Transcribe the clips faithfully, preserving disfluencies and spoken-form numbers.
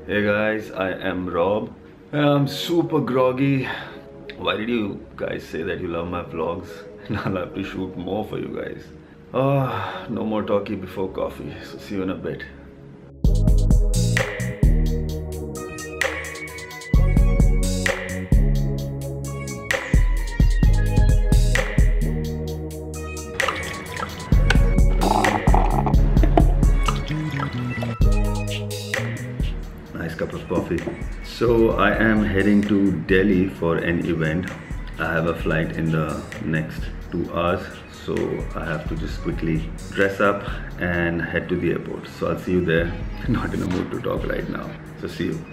Hey guys, I am Rob and I'm super groggy. Why did you guys say that you love my vlogs? And I'll have to shoot more for you guys. Oh, no more talkie before coffee. So see you in a bit. Nice cup of coffee. So I am heading to Delhi for an event. I have a flight in the next two hours, so I have to just quickly dress up and head to the airport. So I'll see you there. Not in a mood to talk right now, so see you.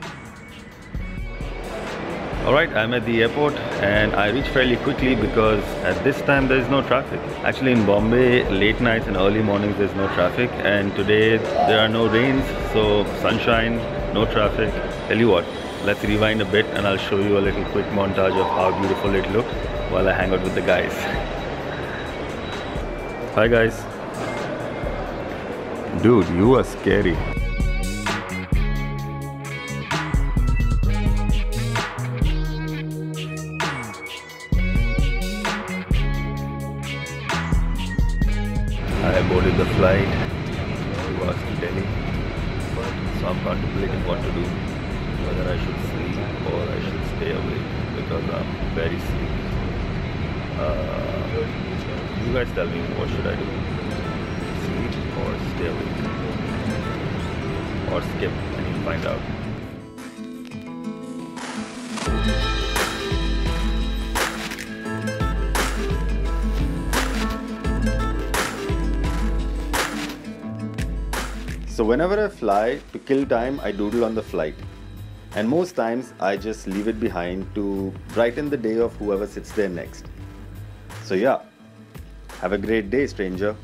Alright, I'm at the airport and I reach fairly quickly because at this time there is no traffic. Actually in Bombay, late nights and early mornings there's no traffic, and today there are no rains, so sunshine, no traffic. Tell you what, let's rewind a bit and I'll show you a little quick montage of how beautiful it looked while I hang out with the guys. Hi guys. Dude, you are scary. I boarded the flight towards Delhi, so I'm contemplating what to do, whether I should sleep or I should stay awake because I'm very sleepy. Uh, you guys tell me, what should I do? Sleep or stay awake? Or skip and you'll find out. So whenever I fly, to kill time, I doodle on the flight. And most times, I just leave it behind to brighten the day of whoever sits there next. So yeah, have a great day, stranger.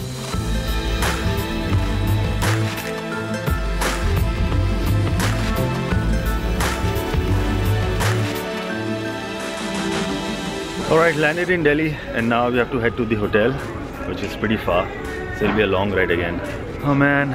Alright, landed in Delhi and now we have to head to the hotel, which is pretty far. So it'll be a long ride again. Oh man.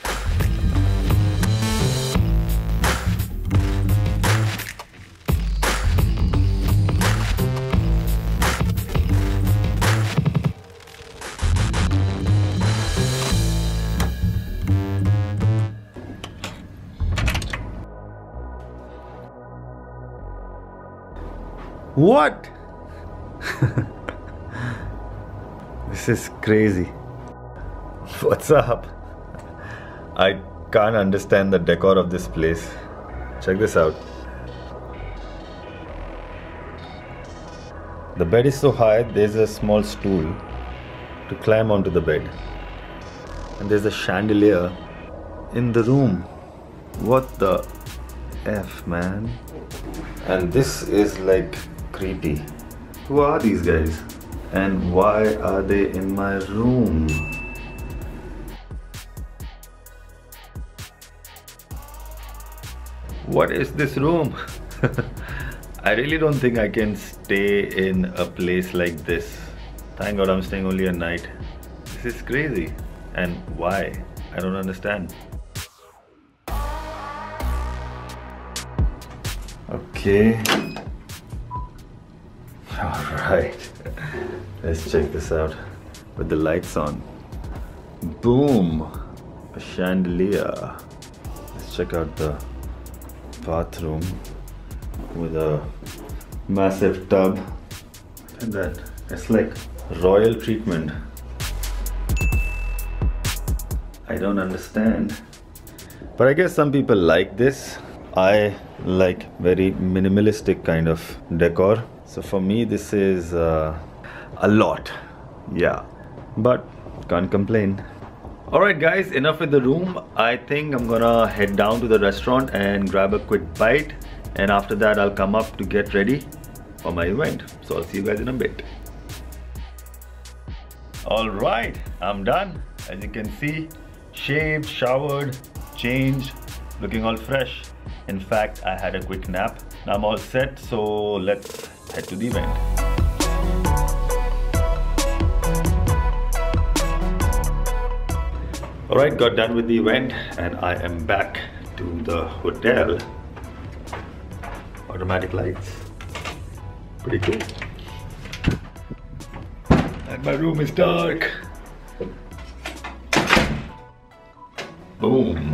What? This is crazy. What's up? I can't understand the decor of this place. Check this out. The bed is so high, there's a small stool to climb onto the bed. And there's a chandelier in the room. What the F, man? And this is like creepy. Who are these guys? And why are they in my room? What is this room? I really don't think I can stay in a place like this. Thank God I'm staying only a night. This is crazy. And why? I don't understand. Okay. Alright. Let's check this out. With the lights on. Boom! A chandelier. Let's check out the bathroom with a massive tub. Look at that. It's like royal treatment. I don't understand. But I guess some people like this. I like very minimalistic kind of decor. So for me this is uh, a lot. Yeah. But can't complain. Alright guys, enough with the room. I think I'm gonna head down to the restaurant and grab a quick bite, and after that I'll come up to get ready for my event. So I'll see you guys in a bit. Alright, I'm done. As you can see, shaved, showered, changed, looking all fresh. In fact, I had a quick nap. Now I'm all set, so let's head to the event. Alright, got done with the event and I am back to the hotel. Automatic lights. Pretty cool. And my room is dark. Boom.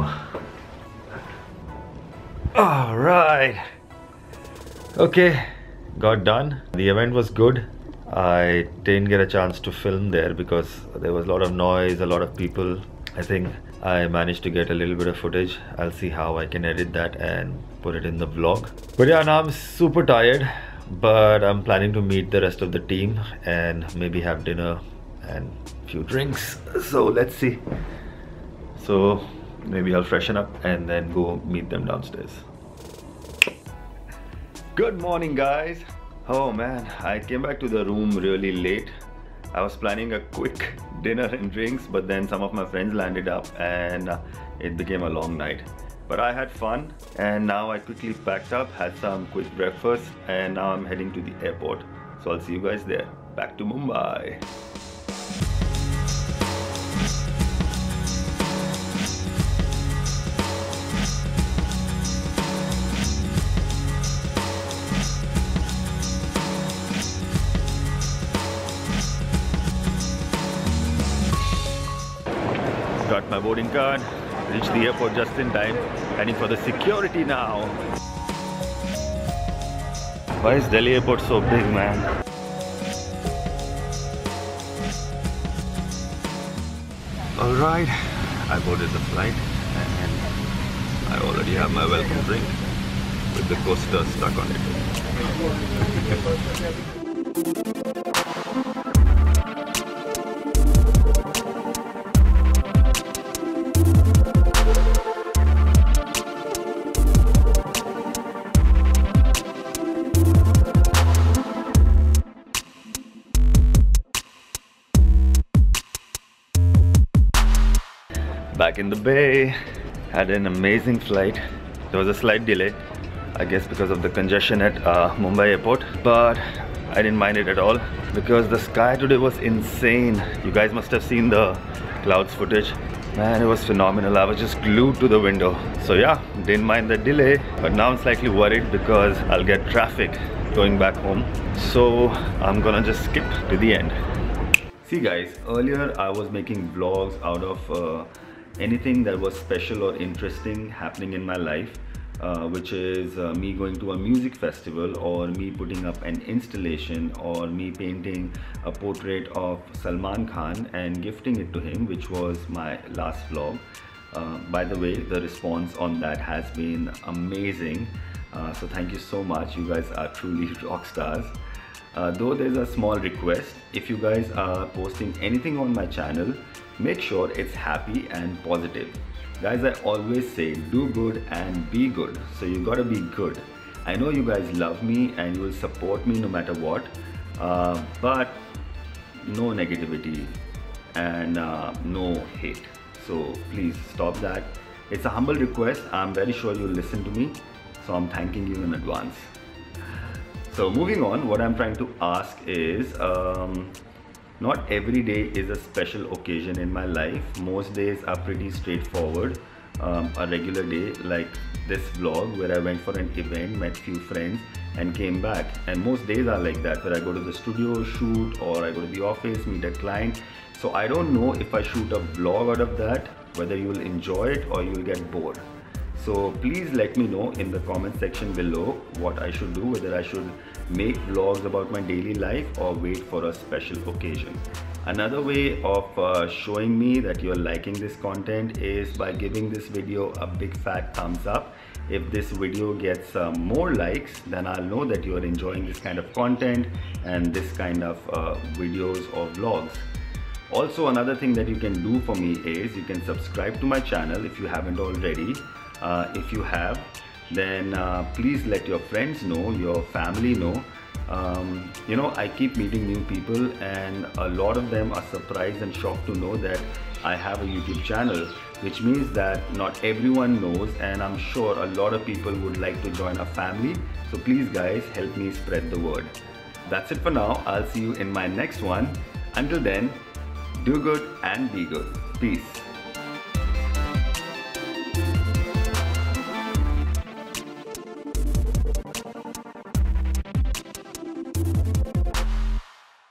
All right. Okay, got done. The event was good. I didn't get a chance to film there because there was a lot of noise, a lot of people. I think I managed to get a little bit of footage. I'll see how I can edit that and put it in the vlog. But yeah, now I'm super tired, but I'm planning to meet the rest of the team and maybe have dinner and a few drinks. So let's see. So maybe I'll freshen up and then go meet them downstairs. Good morning, guys. Oh man, I came back to the room really late. I was planning a quick dinner and drinks, but then some of my friends landed up and uh, it became a long night. But I had fun, and now I quickly packed up, had some quick breakfast, and now I'm heading to the airport. So I'll see you guys there. Back to Mumbai. Got my boarding card, reached the airport just in time, heading for the security now. Why is Delhi airport so big, man? Alright, I boarded the flight and I already have my welcome drink with the coaster stuck on it. Back in the bay, had an amazing flight. There was a slight delay, I guess because of the congestion at uh, Mumbai airport, but I didn't mind it at all because the sky today was insane. You guys must have seen the clouds footage. Man, it was phenomenal. I was just glued to the window. So yeah, didn't mind the delay, but now I'm slightly worried because I'll get traffic going back home. So I'm gonna just skip to the end. See guys, earlier I was making vlogs out of uh, anything that was special or interesting happening in my life, uh, which is uh, me going to a music festival, or me putting up an installation, or me painting a portrait of Salman Khan and gifting it to him, which was my last vlog. Uh, by the way, the response on that has been amazing, uh, so thank you so much. You guys are truly rock stars. Uh, though there's a small request, if you guys are posting anything on my channel, make sure it's happy and positive. Guys, I always say do good and be good, so you gotta be good. I know you guys love me and you will support me no matter what, uh, but no negativity and uh, no hate. So please stop that. It's a humble request. I'm very sure you'll listen to me, so I'm thanking you in advance. So moving on, what I'm trying to ask is, um, not every day is a special occasion in my life. Most days are pretty straightforward. Um, a regular day like this vlog where I went for an event, met few friends and came back. And most days are like that, where I go to the studio, shoot, or I go to the office, meet a client. So I don't know if I shoot a vlog out of that, whether you will enjoy it or you will get bored. So please let me know in the comment section below what I should do, whether I should make vlogs about my daily life or wait for a special occasion. Another way of uh, showing me that you're liking this content is by giving this video a big fat thumbs up. If this video gets uh, more likes, then I'll know that you're enjoying this kind of content and this kind of uh, videos or vlogs. Also, another thing that you can do for me is you can subscribe to my channel if you haven't already. Uh, if you have, then uh, please let your friends know, your family know. Um, you know, I keep meeting new people and a lot of them are surprised and shocked to know that I have a YouTube channel, which means that not everyone knows, and I'm sure a lot of people would like to join our family. So please guys, help me spread the word. That's it for now. I'll see you in my next one. Until then, do good and be good. Peace.